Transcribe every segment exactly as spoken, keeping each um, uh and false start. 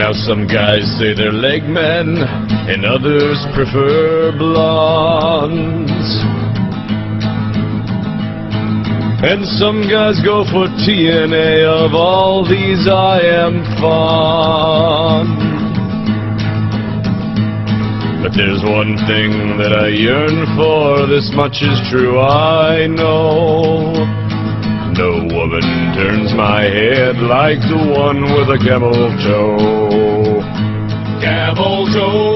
Now some guys say they're leg men, and others prefer blondes. And some guys go for T N A, of all these I am fond. But there's one thing that I yearn for, this much is true I know. No woman turns my head like the one with a camel toe. Camel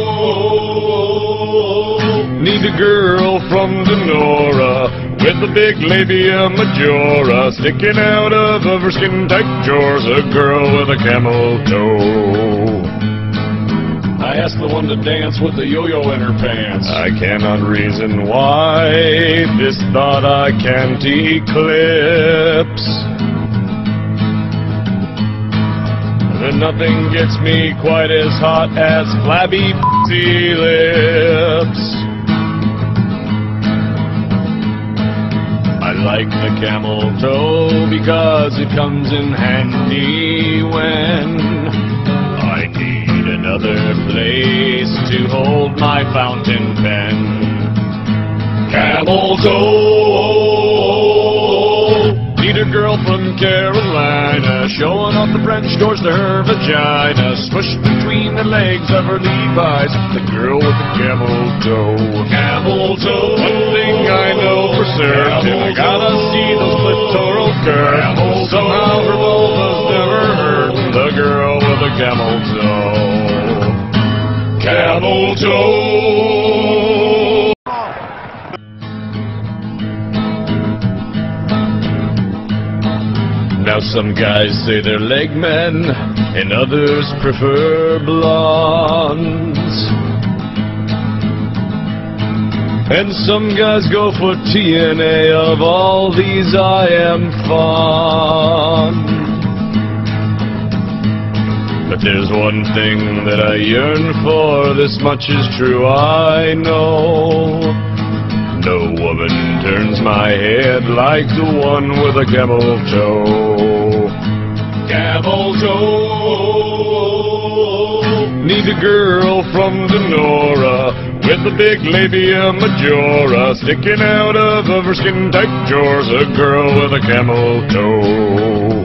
toe. Need a girl from Denora with a big labia majora sticking out of her skin-tight drawers. A girl with a camel toe. I asked the one to dance with the yo-yo in her pants. I cannot reason why this thought I can't eclipse. And nothing gets me quite as hot as flabby f***y lips. I like the camel toe because it comes in handy when I need another place to hold my fountain pen. Camel toe. Need a girl from Carolina showing off the French doors to her vagina, smushed between the legs of her Levi's. The girl with the camel toe. Camel toe. One thing I know for certain, I gotta see those clitoral curves. Somehow her vulva's never hurt. The girl with the camel toe. Camel toe. Now some guys say they're leg men, and others prefer blondes. And some guys go for T N A, of all these I am fond. But there's one thing that I yearn for, this much is true I know. No woman turns my head like the one with a camel toe. Camel toe. Need a girl from Denora with a big labia majora sticking out of her skin-tight drawers. A girl with a camel toe.